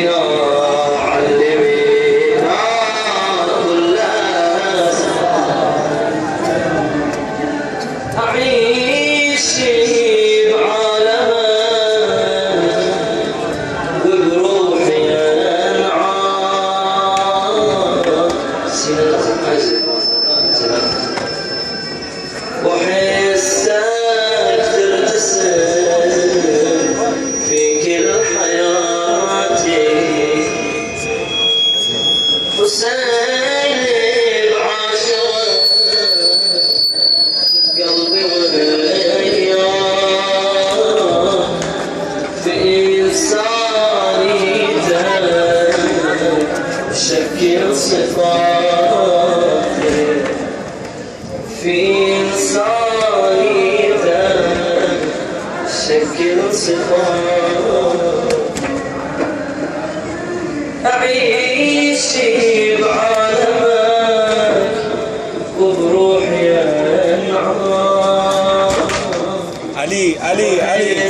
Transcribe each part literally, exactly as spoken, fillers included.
علي علي علي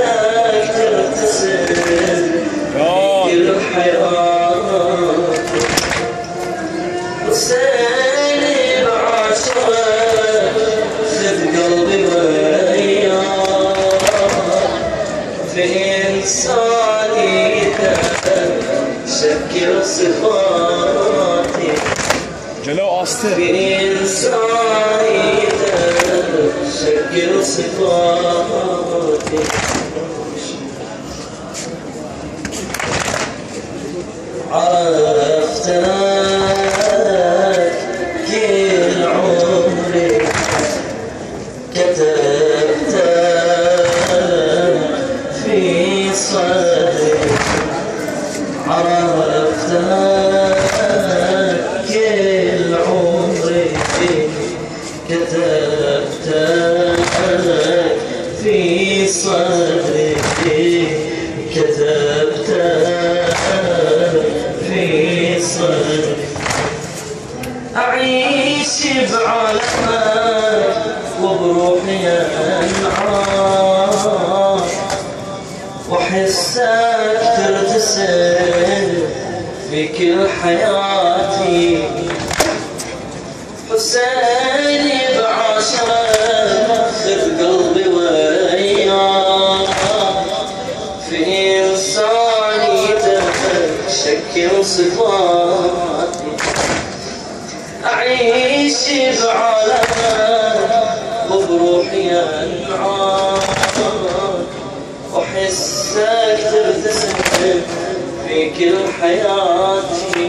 جلو أستر شكل صفاتي عرفتك كل عمري كتبتك في صدري عرفتك كل عمري كتبتك في صدري كتبتك في صدري أعيش بعالمك وبروحي أنعام وحسك ترتسل في كل حياتي حسيني بعاشرك خذ قلبي وياك في إنساني تشكل صفاتي أعيش بعالمك وبروحي أنعام وحسك ترتسم في كل حياتي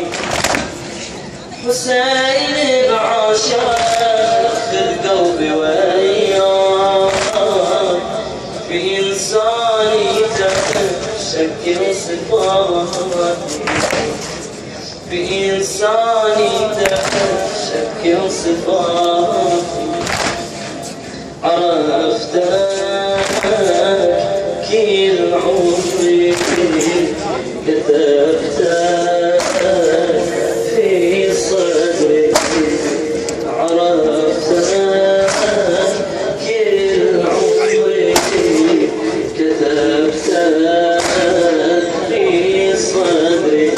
حسيني بعاشرك خذ قلبي وياك في إنساني تشكل صفاتي في إنساني تشكل صفاتي عرفتك كل عمري كتبتك في صدري عرفتك كل عمري كتبتك في صدري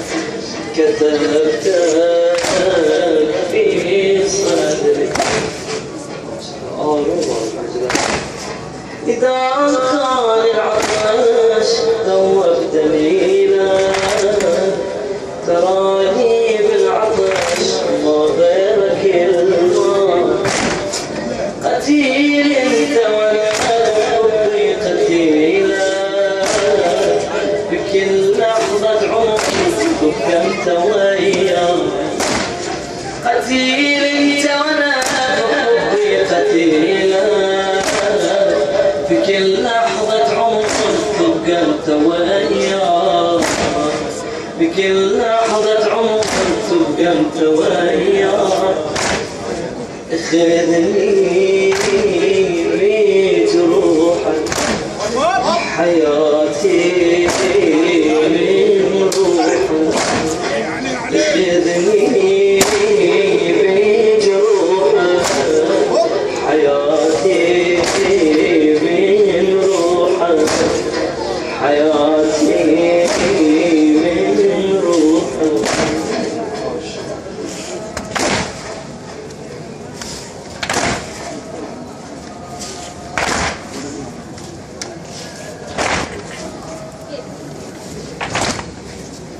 كتبتك في صدري إذا كان العطش ذوبتني له تراني بالعطش ما غيرك الماء قتيل انت وانا حبي قتيله بكل لحظة عمري كنت وياه قتيل انت وانا حبي قتيله بكل لحظة عمر تبقى انت وياه بكل لحظة عمر تبقى انت وياه خذني بجروحك حياتي من روحك خذني بجروحك حياتي من روحك حياتي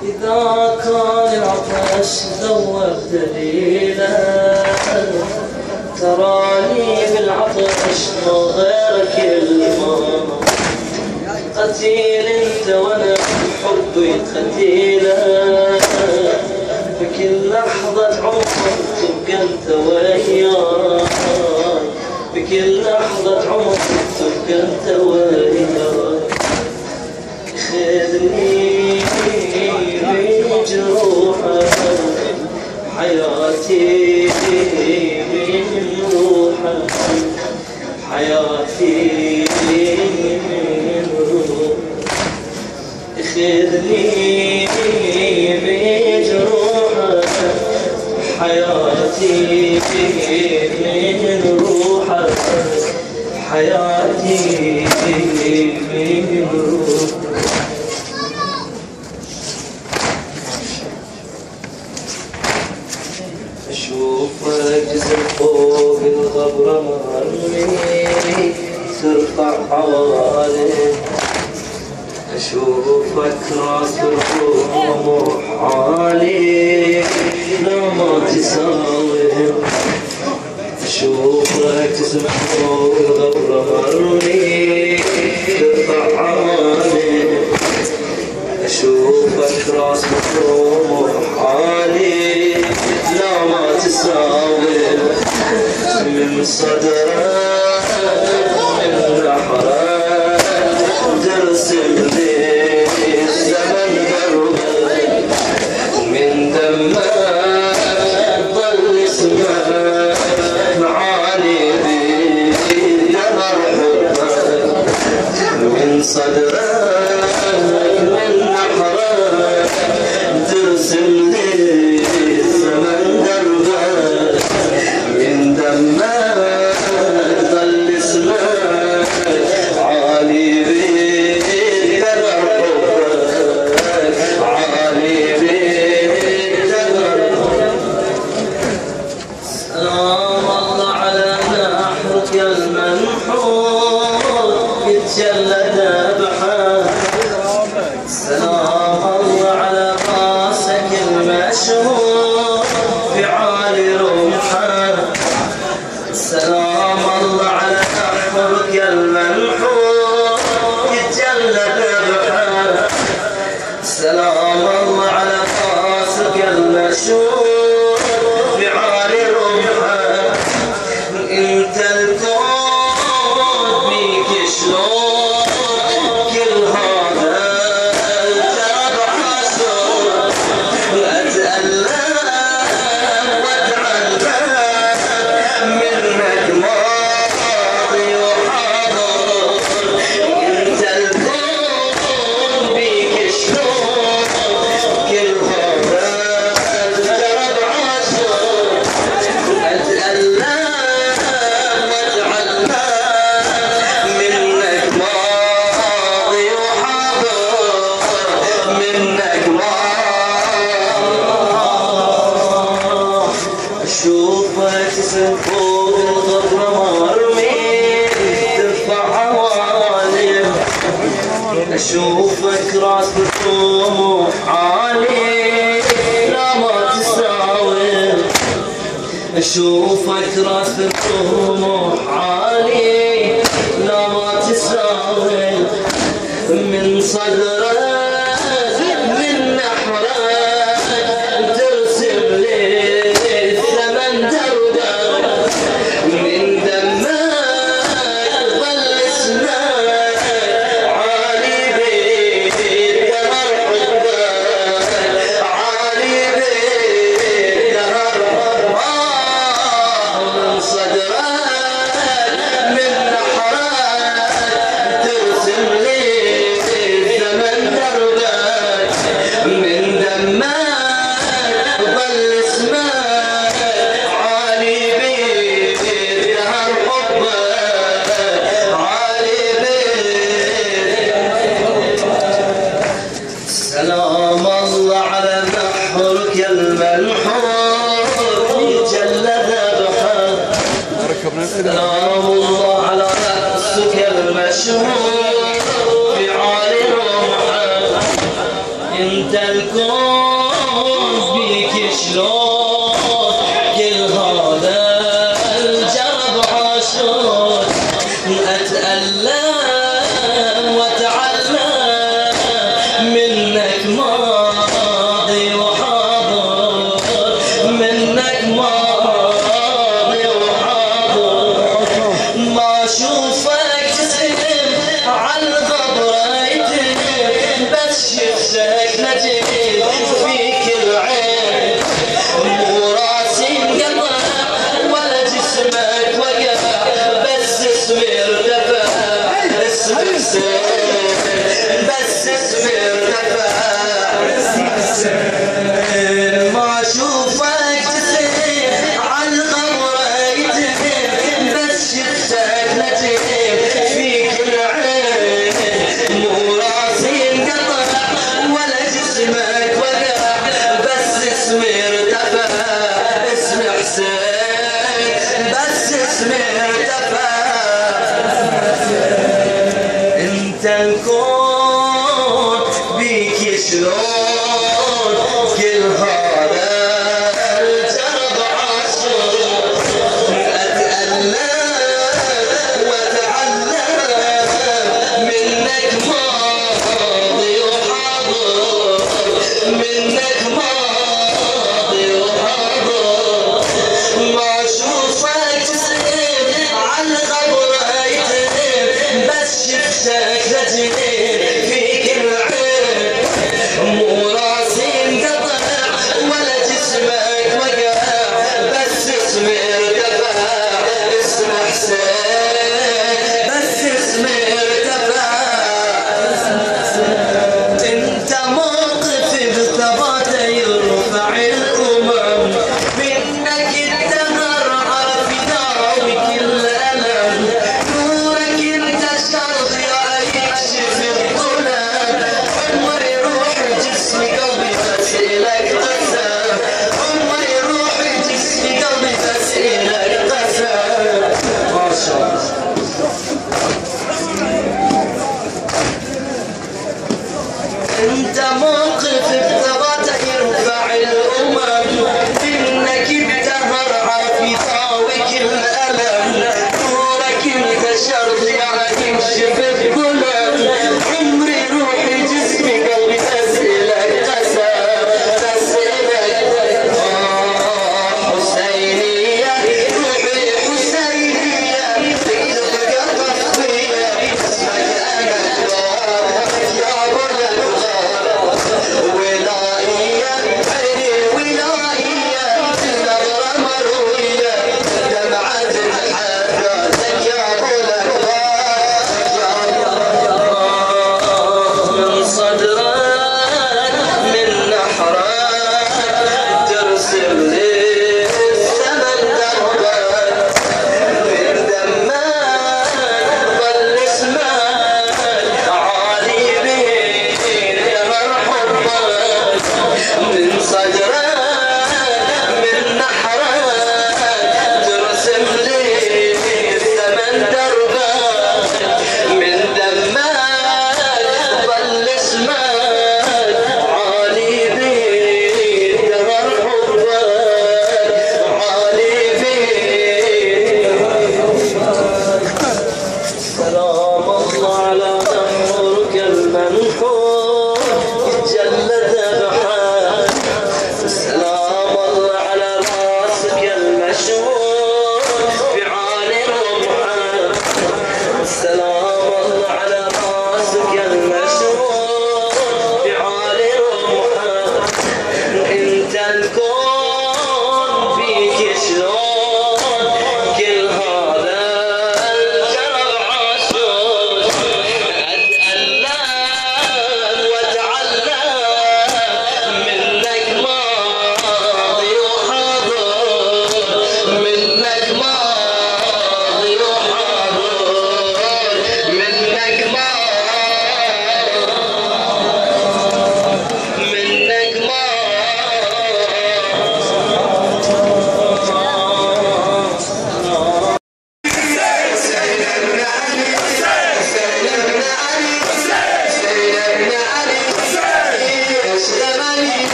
إذا كان العطش ذوب دليلا تراني بالعطش ما غيرك الماء قتيل انت وانا بحبي قتيلا بكل لحظة عمر تبقى انت وياي بكل لحظة عمر تبقى انت وياي خذني بجروحك حياتي من روحك حياتي من روحك خذني بجروحك حياتي من روحك حياتي من روحك أشوفك جسم فوق الغبرة مرمي ترفع حوالي أشوفك راس الطموح عالي لا ما تساوي أشوفك جسم فوق الغبرة مرمي ترفع حوالي أشوفك راس الطموح عالي لا ما تساوي من صدرك من نحرك ترسم لي الزمن دربك من دمك ضل اسمك عالي بنهر حبك من صدرك من نحرك ترسم لي الزمن دربك من دمك ضل اسمك عالي بنهر حبك عالي بنهر سلام الله على نحرك المنحور يتجلى ذبحه سلام الله على راسك المشهور في عالي رمحه سلام الله على نحرك المنحور يتجلى ذبحه سلام الله على راسك المشهور في عالي رمحه انت الكون بيك شلون كل هذا التعب حصل اتألم واتعلم منك ماضي وحاضر انت الكون بيك شلون كل هذا التعب حصل اتألم واتعلم منك ماضي وحاضر منك ماضي اشوفك تسم فوق الغبرة مرمي ترفع عوالي اشوفك راس الطموح عالي لا ما تساوي اشوفك راس الطموح عالي لا ما تساوي من صدرك من نحرك ترسم لي الزمن دربك من دمك ظل اسمك عالي بالدهر حبك عالي بالدهر من صدرك من نحرك ترسم لي الزمن دربك من دمك ظل اسمك عالي بالدهر حبك عالي سلام الله على نحرك المنحور يتجلى ذبحك سلام الله على رأسك المشهور في عالي رمحك انت الكون ما اشوفك تسير عالغمرة يتهم بس شفتك نتيم فيك العين مو راسي انقطع ولا جسمك وقع بس اسمي ارتفع اسمي حسين بس اسمي ارتفع انت الكون بيك شلون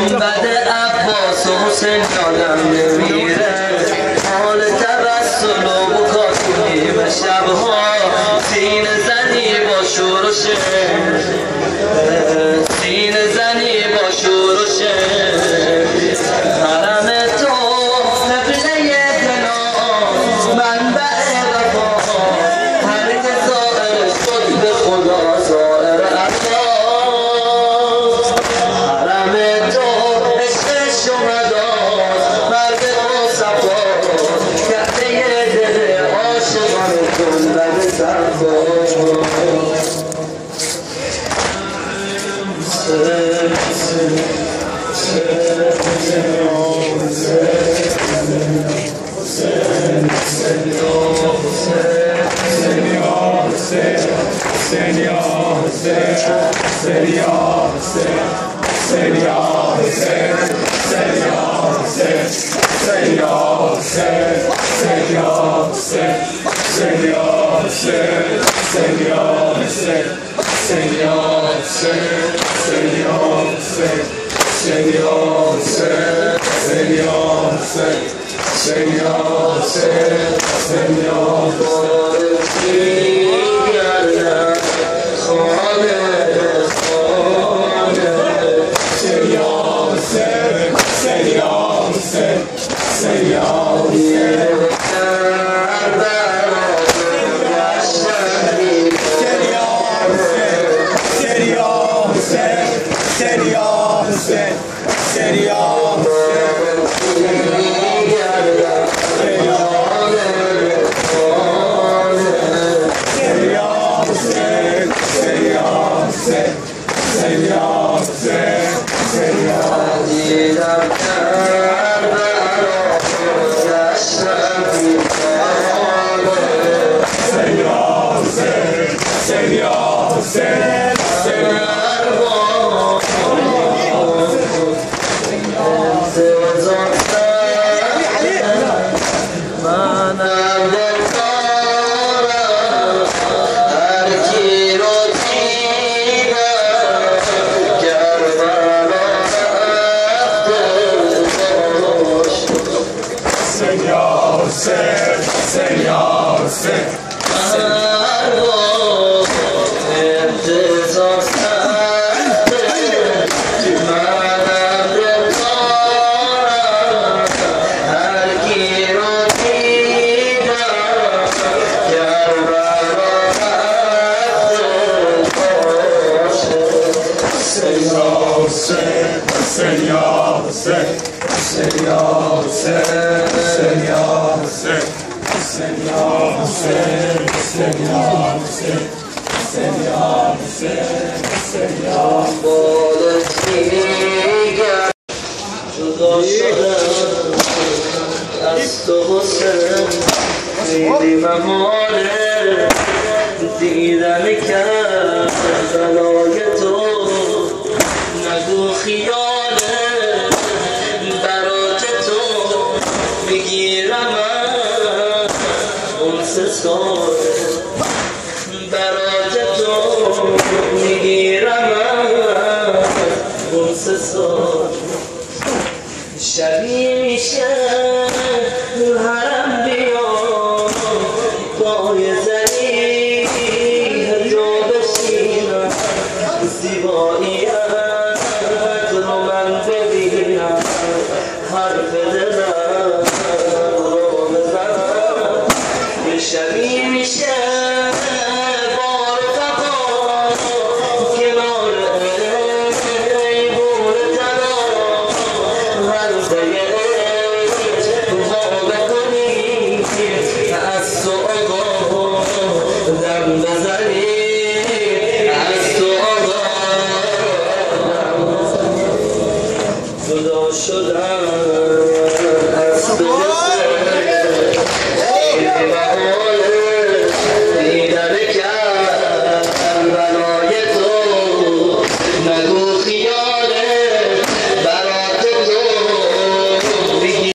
گنبد عباس و حسین یادم نمیره حال توسل و بکا تو نیمه شبها سینه زنی با شور و شعر سینه زنی با شور و شعر حرم تو قبله پناه منبع وفا هر که زائر شد به خدا زائر عطا حرم تو عشق شهداست مرد مصطفی کعبه دل عاشقان گنبد صفا دیدن کرد بلای تو نگو خیاله برات تو میگیرم اون سه سال برات تو میگیرم اون سه سال شبیه میشه حرم بیا پای زنی حجاب بشینم زیباییت رو من ببینم حرف دلم رو بزنم شبیه میشه بار فقا کنار ایبون تنها هر دیگه از تو آگاه دم بزنی از تو آگاه جدا شدم از تو